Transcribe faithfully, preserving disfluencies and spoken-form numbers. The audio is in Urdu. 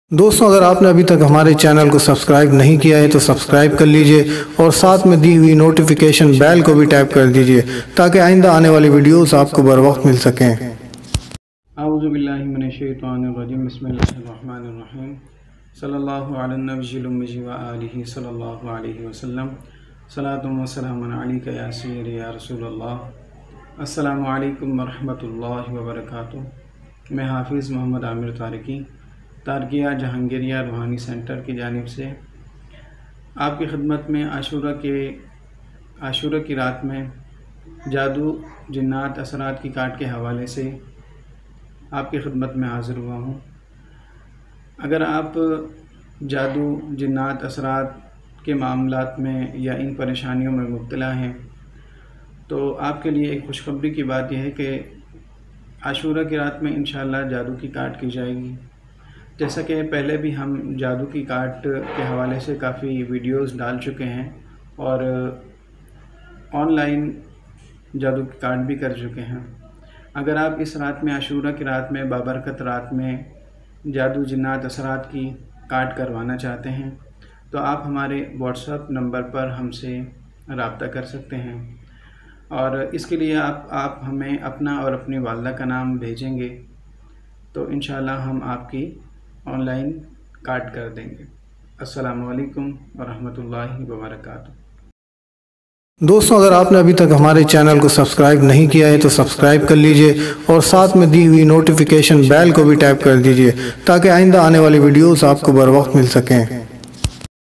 دوستوں اگر آپ نے ابھی تک ہمارے چینل کو سبسکرائب نہیں کیا ہے تو سبسکرائب کر لیجئے اور ساتھ میں دی ہوئی نوٹیفیکیشن بیل کو بھی ٹیپ کر دیجئے تاکہ آئندہ آنے والی ویڈیوز آپ کو بر وقت مل سکیں۔ اعوذ باللہ من الشیطان الرجیم، بسم اللہ الرحمن الرحیم، صلی اللہ علی النبی الأمی و آلہ صلی اللہ علیہ وسلم، صلاۃ و سلام علیک یا سید یا رسول اللہ۔ السلام علیکم ورحمۃ اللہ وبرکاتہ۔ میں حافظ محمد عامر طارقی تارکیہ جہانگیریہ روحانی سینٹر کی جانب سے آپ کی خدمت میں عاشورہ کے عاشورہ کی رات میں جادو، جنات، اثرات کی کاٹ کے حوالے سے آپ کی خدمت میں حاضر ہوا ہوں۔ اگر آپ جادو، جنات، اثرات کے معاملات میں یا ان پریشانیوں میں مبتلا ہیں تو آپ کے لیے ایک خوشخبری کی بات یہ ہے کہ عاشورہ کی رات میں انشاءاللہ جادو کی کاٹ کی جائے گی۔ جیسا کہ پہلے بھی ہم جادو کی کاٹ کے حوالے سے کافی ویڈیوز ڈال چکے ہیں اور آن لائن جادو کی کاٹ بھی کر چکے ہیں۔ اگر آپ اس رات میں عاشورہ کی رات میں بابرکت رات میں جادو، جنات، اثرات کی کاٹ کروانا چاہتے ہیں تو آپ ہمارے واٹس ایپ نمبر پر ہم سے رابطہ کر سکتے ہیں، اور اس کے لیے آپ آپ ہمیں اپنا اور اپنی والدہ کا نام بھیجیں گے تو انشاءاللہ ہم آپ کی آن لائن کاٹ کر دیں گے۔ السلام علیکم ورحمۃ اللہ وبرکاتہ۔ دوستوں اگر آپ نے ابھی تک ہمارے چینل کو سبسکرائب نہیں کیا ہے تو سبسکرائب کر لیجئے اور ساتھ میں دی ہوئی نوٹیفیکیشن بیل کو بھی ٹیپ کر دیجئے تاکہ آئندہ آنے والی ویڈیوز آپ کو بر وقت مل سکیں۔